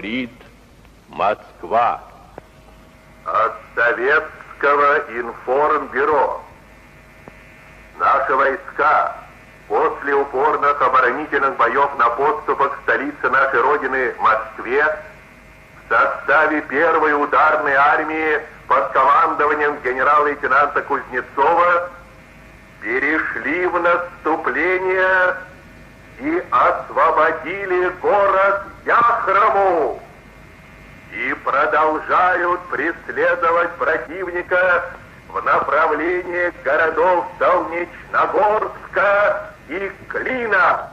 говорит Москва. От Советского информбюро. Наши войска после упорных оборонительных боев на подступах к столице нашей Родины Москве в составе первой ударной армии под командованием генерал-лейтенанта Кузнецова перешли в наступление и освободили город Яхрому и продолжают преследовать противника в направлении городов Солнечногорска и Клина.